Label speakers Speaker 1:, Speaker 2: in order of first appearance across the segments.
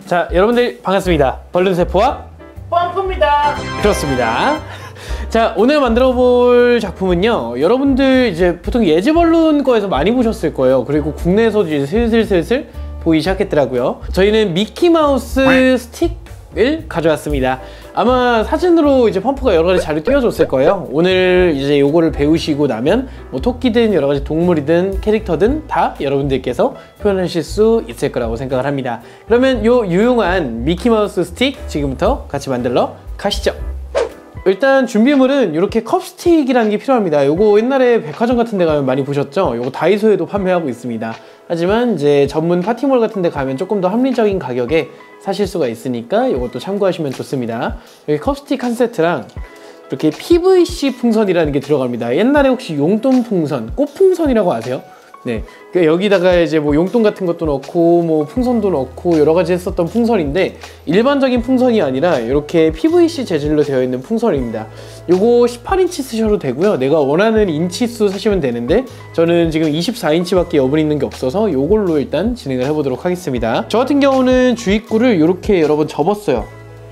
Speaker 1: 자, 여러분들 반갑습니다. 벌룬세포와
Speaker 2: 펌프입니다.
Speaker 1: 그렇습니다. 자, 오늘 만들어 볼 작품은요, 여러분들 이제 보통 예지벌룬 거에서 많이 보셨을 거예요. 그리고 국내에서도 이제 슬슬 보이기 시작했더라고요. 저희는 미키마우스 스틱을 가져왔습니다. 아마 사진으로 이제 펌프가 여러 가지 자료 띄워줬을 거예요. 오늘 이제 요거를 배우시고 나면 뭐 토끼든 여러 가지 동물이든 캐릭터든 다 여러분들께서 표현하실 수 있을 거라고 생각을 합니다. 그러면 요 유용한 미키마우스 스틱 지금부터 같이 만들러 가시죠. 일단 준비물은 이렇게 컵스틱이라는 게 필요합니다. 요거 옛날에 백화점 같은 데 가면 많이 보셨죠? 요거 다이소에도 판매하고 있습니다. 하지만 이제 전문 파티몰 같은 데 가면 조금 더 합리적인 가격에 사실 수가 있으니까 요것도 참고하시면 좋습니다. 여기 컵스틱 한 세트랑 이렇게 PVC 풍선이라는 게 들어갑니다. 옛날에 혹시 용돈 풍선, 꽃풍선이라고 아세요? 네, 여기다가 이제 뭐 용돈 같은 것도 넣고 뭐 풍선도 넣고 여러 가지 했었던 풍선인데, 일반적인 풍선이 아니라 이렇게 PVC 재질로 되어 있는 풍선입니다. 요거 18인치 쓰셔도 되고요. 내가 원하는 인치수 사시면 되는데, 저는 지금 24인치밖에 여분 있는 게 없어서 요걸로 일단 진행을 해보도록 하겠습니다. 저 같은 경우는 주입구를 이렇게 여러 번 접었어요.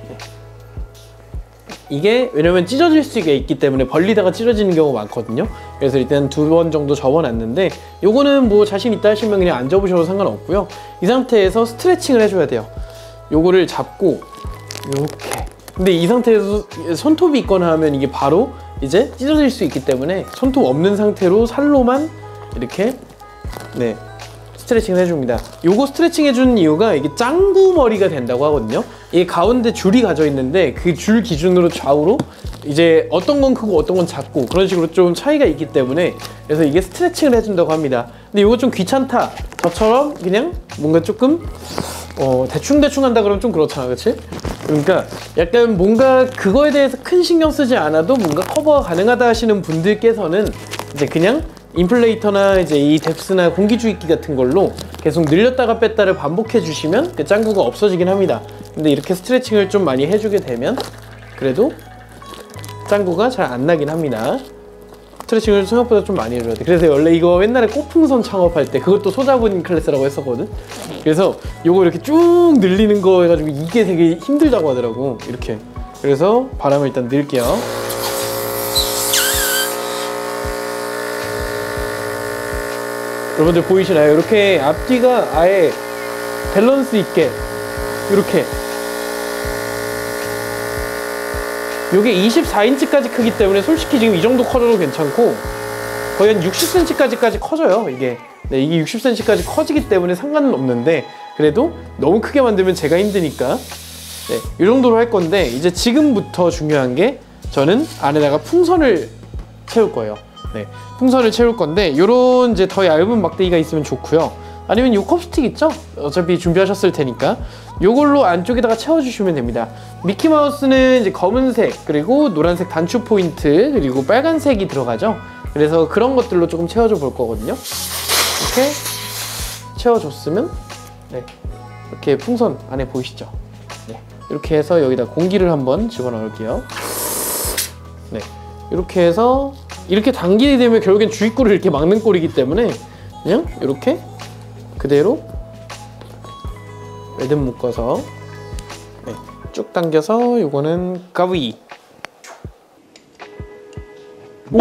Speaker 1: 이게 왜냐면 찢어질 수가 있기 때문에 벌리다가 찢어지는 경우가 많거든요. 그래서 일단 2번 정도 접어놨는데, 요거는 뭐 자신 있다 하시면 그냥 안 접으셔도 상관없고요. 이 상태에서 스트레칭을 해줘야 돼요. 요거를 잡고 요렇게. 근데 이 상태에서 손톱이 있거나 하면 이게 바로 이제 찢어질 수 있기 때문에 손톱 없는 상태로 살로만 이렇게 스트레칭을 해줍니다. 요거 스트레칭 해주는 이유가 이게 짱구 머리가 된다고 하거든요. 이 가운데 줄이 가져 있는데 그 줄 기준으로 좌우로 이제 어떤 건 크고 어떤 건 작고 그런 식으로 좀 차이가 있기 때문에, 그래서 이게 스트레칭을 해준다고 합니다. 근데 요거 좀 귀찮다, 저처럼 그냥 뭔가 조금 대충 한다 그러면 좀 그렇잖아, 그치? 그러니까 약간 뭔가 그거에 대해서 큰 신경 쓰지 않아도 뭔가 커버가 가능하다 하시는 분들께서는 이제 그냥 인플레이터나 이제 이 뎁스나 공기주입기 같은 걸로 계속 늘렸다가 뺐다를 반복해 주시면 그 짱구가 없어지긴 합니다. 근데 이렇게 스트레칭을 좀 많이 해주게 되면 그래도 짱구가 잘 안 나긴 합니다. 스트레칭을 생각보다 좀 많이 해줘야 돼. 그래서 원래 이거 옛날에 꽃풍선 창업할 때 그것도 소자분 클래스라고 했었거든. 그래서 요거 이렇게 쭉 늘리는 거 해가지고 이게 되게 힘들다고 하더라고, 이렇게. 그래서 바람을 일단 넣을게요. 여러분들 보이시나요? 이렇게 앞뒤가 아예 밸런스 있게 이렇게. 요게 24인치까지 크기 때문에 솔직히 지금 이 정도 커져도 괜찮고 거의 한 60cm까지 커져요, 이게. 네, 이게 60cm까지 커지기 때문에 상관은 없는데, 그래도 너무 크게 만들면 제가 힘드니까 이 정도로 할 건데, 이제 지금부터 중요한 게 저는 안에다가 풍선을 채울 거예요. 네, 풍선을 채울 건데 요런 이제 더 얇은 막대기가 있으면 좋고요. 아니면 요 컵스틱 있죠? 어차피 준비하셨을 테니까 요걸로 안쪽에다가 채워주시면 됩니다. 미키마우스는 이제 검은색, 그리고 노란색 단추 포인트, 그리고 빨간색이 들어가죠. 그래서 그런 것들로 조금 채워줘 볼 거거든요. 이렇게 채워줬으면 이렇게 풍선 안에 보이시죠? 이렇게 해서 여기다 공기를 한번 집어넣을게요. 이렇게 해서 이렇게 당기게 되면 결국엔 주입구를 이렇게 막는 꼴이기 때문에 그냥 이렇게 그대로 매듭 묶어서 쭉 당겨서 요거는 가위. 오?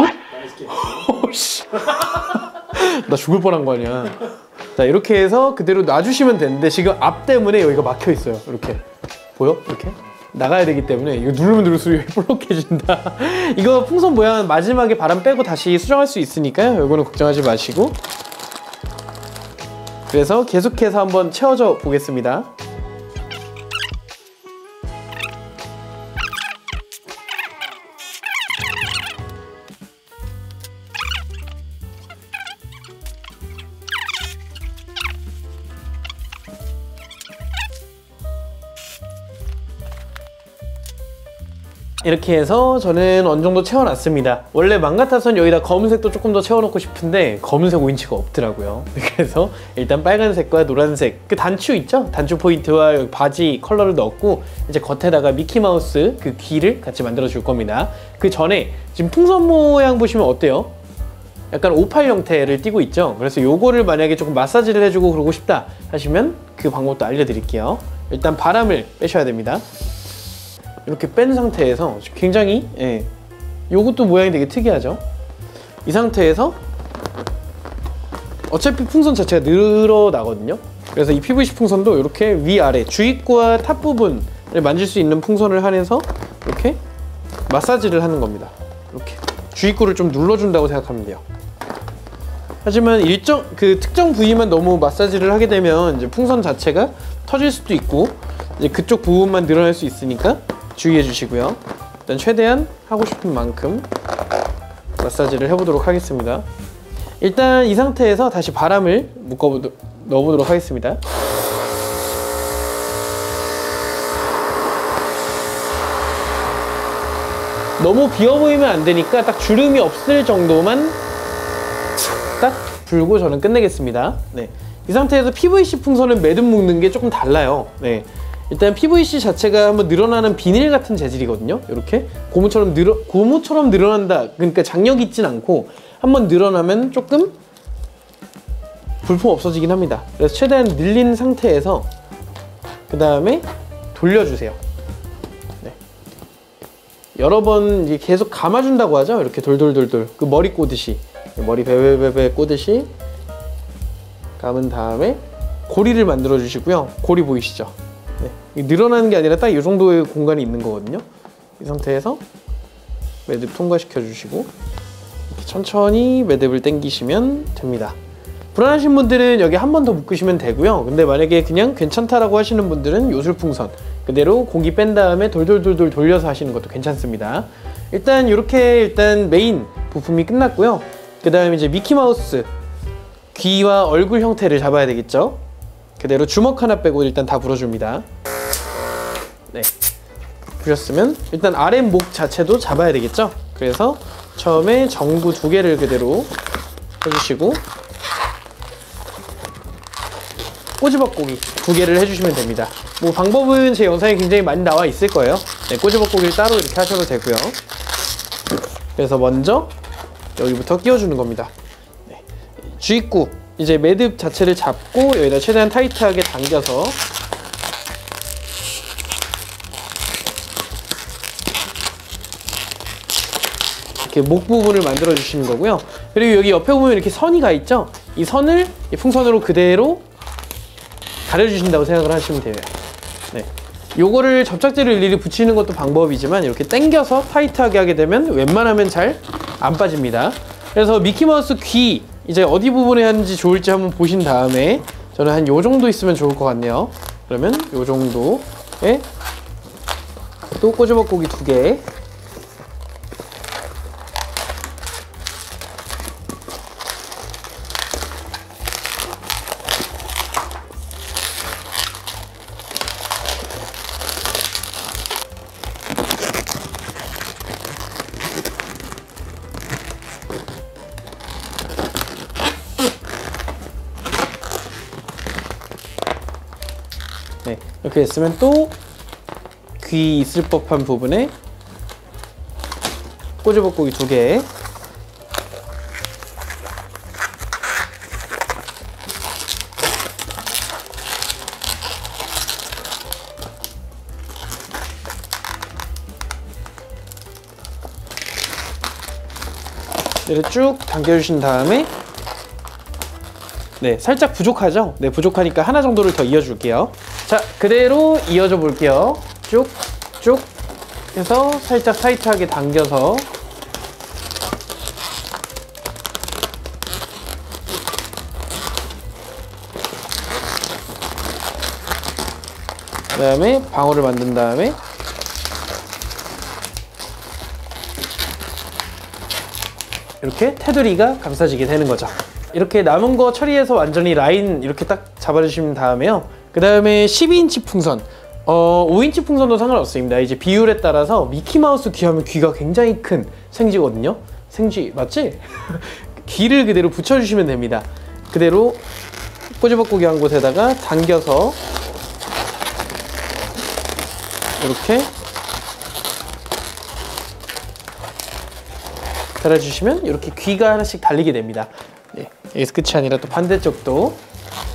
Speaker 1: 나 죽을 뻔한 거 아니야. 자, 이렇게 해서 그대로 놔주시면 되는데 지금 앞 때문에 여기가 막혀 있어요. 이렇게 보여? 이렇게 나가야 되기 때문에 이거 누르면 누를수록 볼록해진다. 이거 풍선 모양은 마지막에 바람 빼고 다시 수정할 수 있으니까요, 이거는 걱정하지 마시고. 그래서 계속해서 한번 채워줘 보겠습니다. 이렇게 해서 저는 어느 정도 채워놨습니다. 원래 맘 같아서는 여기다 검은색도 조금 더 채워놓고 싶은데 검은색 5인치가 없더라고요. 그래서 일단 빨간색과 노란색 그 단추 있죠? 단추 포인트와 바지 컬러를 넣었고, 이제 겉에다가 미키마우스 그 귀를 같이 만들어 줄 겁니다. 그 전에 지금 풍선 모양 보시면 어때요? 약간 오팔 형태를 띠고 있죠? 그래서 요거를 만약에 조금 마사지를 해주고 그러고 싶다 하시면 그 방법도 알려드릴게요. 일단 바람을 빼셔야 됩니다. 이렇게 뺀 상태에서 굉장히 요것도 모양이 되게 특이하죠. 이 상태에서 어차피 풍선 자체가 늘어나거든요. 그래서 이 PVC 풍선도 이렇게 위아래 주입구와 탑 부분을 만질 수 있는 풍선을 한해서 이렇게 마사지를 하는 겁니다. 이렇게 주입구를 좀 눌러준다고 생각하면 돼요. 하지만 특정 부위만 너무 마사지를 하게 되면 이제 풍선 자체가 터질 수도 있고 이제 그쪽 부분만 늘어날 수 있으니까 주의해 주시고요. 일단 최대한 하고 싶은 만큼 마사지를 해보도록 하겠습니다. 일단 이 상태에서 다시 바람을 넣어보도록 하겠습니다. 너무 비어 보이면 안 되니까 딱 주름이 없을 정도만 딱 불고 저는 끝내겠습니다. 네. 이 상태에서 PVC 풍선은 매듭 묶는 게 조금 달라요. 네. 일단 PVC 자체가 한번 늘어나는 비닐 같은 재질이거든요. 이렇게 고무처럼 늘어난다. 그러니까 장력이 있진 않고 한번 늘어나면 조금 불품 없어지긴 합니다. 그래서 최대한 늘린 상태에서 그 다음에 돌려주세요. 네. 여러 번 이제 계속 감아준다고 하죠. 이렇게 돌돌돌돌 그 머리 꼬듯이 머리 베베베베 꼬듯이 감은 다음에 고리를 만들어 주시고요. 고리 보이시죠? 네. 늘어나는 게 아니라 딱 이 정도의 공간이 있는 거거든요. 이 상태에서 매듭 통과시켜 주시고 이렇게 천천히 매듭을 당기시면 됩니다. 불안하신 분들은 여기 한 번 더 묶으시면 되고요. 근데 만약에 그냥 괜찮다라고 하시는 분들은 요술풍선 그대로 공기 뺀 다음에 돌돌돌돌 돌려서 하시는 것도 괜찮습니다. 일단 이렇게 메인 부품이 끝났고요. 그 다음에 이제 미키마우스 귀와 얼굴 형태를 잡아야 되겠죠. 그대로 주먹 하나 빼고 일단 다 불어줍니다. 네, 부셨으면 일단 아랫목 자체도 잡아야 되겠죠. 그래서 처음에 전구 2개를 그대로 해주시고 꼬집어꼬기 2개를 해주시면 됩니다. 뭐 방법은 제 영상에 굉장히 많이 나와 있을 거예요. 네, 꼬집어꼬기를 따로 이렇게 하셔도 되고요. 그래서 먼저 여기부터 끼워주는 겁니다. 네. 주입구 이제 매듭 자체를 잡고 여기다 최대한 타이트하게 당겨서 이렇게 목 부분을 만들어 주시는 거고요. 그리고 여기 옆에 보면 이렇게 선이 가 있죠. 이 선을 풍선으로 그대로 가려주신다고 생각을 하시면 돼요. 네. 요거를 접착제를 일일이 붙이는 것도 방법이지만 이렇게 당겨서 타이트하게 하게 되면 웬만하면 잘 안 빠집니다. 그래서 미키마우스 귀 이제 어디 부분에 하는지 좋을지 한번 보신 다음에 저는 한 요 정도 있으면 좋을 것 같네요. 그러면 요 정도에 또 꼬집어꼬기 2개 네, 이렇게 됐으면 또 귀 있을 법한 부분에 꼬집어꼬기 2개 얘를 쭉 당겨주신 다음에 네, 살짝 부족하죠? 네, 부족하니까 하나 정도를 더 이어줄게요. 자, 그대로 이어줘 볼게요. 쭉 해서 살짝 타이트하게 당겨서 그 다음에 방울을 만든 다음에 이렇게 테두리가 감싸지게 되는 거죠. 이렇게 남은 거 처리해서 완전히 라인 이렇게 딱 잡아주시면 다음에요. 그 다음에 12인치 풍선 5인치 풍선도 상관없습니다. 이제 비율에 따라서 미키마우스 귀 하면 귀가 굉장히 큰 생쥐거든요. 생쥐 맞지? 귀를 그대로 붙여주시면 됩니다. 그대로 꼬집어꼬기 한 곳에다가 당겨서 이렇게 달아주시면 이렇게 귀가 하나씩 달리게 됩니다. 네, 여기서 끝이 아니라 또 반대쪽도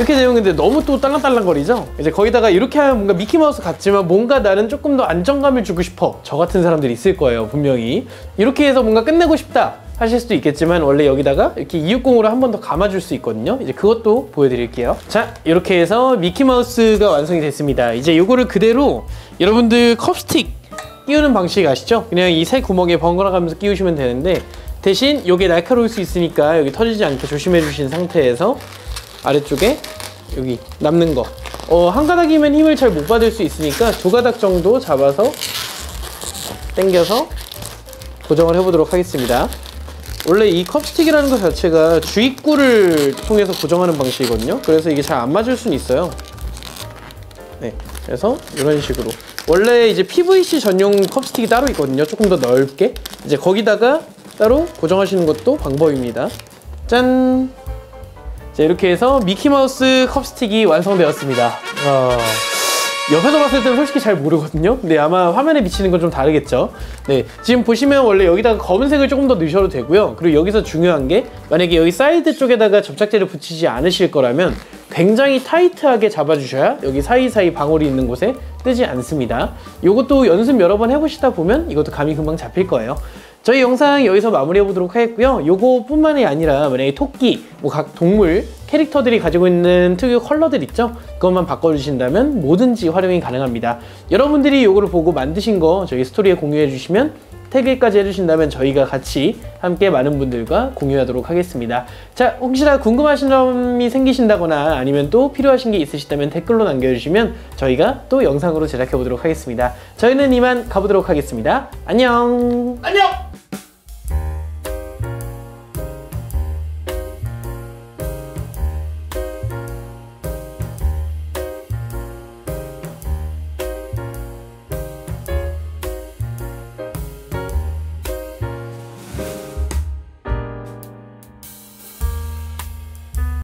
Speaker 1: 이렇게 되면 근데 너무 또 딸랑딸랑거리죠? 이제 거기다가 이렇게 하면 뭔가 미키마우스 같지만 뭔가 나는 조금 더 안정감을 주고 싶어. 저 같은 사람들이 있을 거예요, 분명히. 이렇게 해서 뭔가 끝내고 싶다 하실 수도 있겠지만 원래 여기다가 이렇게 260으로 한 번 더 감아줄 수 있거든요. 이제 그것도 보여드릴게요. 자, 이렇게 해서 미키마우스가 완성이 됐습니다. 이제 이거를 그대로 여러분들 컵스틱 끼우는 방식 아시죠? 그냥 이 새 구멍에 번갈아 가면서 끼우시면 되는데 대신 이게 날카로울 수 있으니까 여기 터지지 않게 조심해 주신 상태에서 아래쪽에 여기 남는 거 한 가닥이면 힘을 잘 못 받을 수 있으니까 두 가닥 정도 잡아서 당겨서 고정을 해보도록 하겠습니다. 원래 이 컵스틱이라는 것 자체가 주입구를 통해서 고정하는 방식이거든요. 그래서 이게 잘 안 맞을 수는 있어요. 네, 그래서 이런 식으로 원래 이제 PVC 전용 컵스틱이 따로 있거든요. 조금 더 넓게 이제 거기다가 따로 고정하시는 것도 방법입니다. 짠! 자, 이렇게 해서 미키마우스 컵스틱이 완성되었습니다. 옆에서 봤을 때는 솔직히 잘 모르거든요. 근데 아마 화면에 비치는 건 좀 다르겠죠. 네, 지금 보시면 원래 여기다가 검은색을 조금 더 넣으셔도 되고요. 그리고 여기서 중요한 게 만약에 여기 사이드 쪽에다가 접착제를 붙이지 않으실 거라면 굉장히 타이트하게 잡아주셔야 여기 사이사이 방울이 있는 곳에 뜨지 않습니다. 이것도 연습 여러 번 해보시다 보면 이것도 감이 금방 잡힐 거예요. 저희 영상 여기서 마무리해 보도록 하겠고요. 요거 뿐만이 아니라 만약에 토끼, 뭐 각 동물, 캐릭터들이 가지고 있는 특유 컬러들 있죠? 그것만 바꿔주신다면 뭐든지 활용이 가능합니다. 여러분들이 요거를 보고 만드신 거 저희 스토리에 공유해 주시면 태그까지 해주신다면 저희가 같이 함께 많은 분들과 공유하도록 하겠습니다. 자, 혹시나 궁금하신 점이 생기신다거나 아니면 또 필요하신 게 있으시다면 댓글로 남겨주시면 저희가 또 영상으로 제작해 보도록 하겠습니다. 저희는 이만 가보도록 하겠습니다. 안녕!
Speaker 2: 안녕!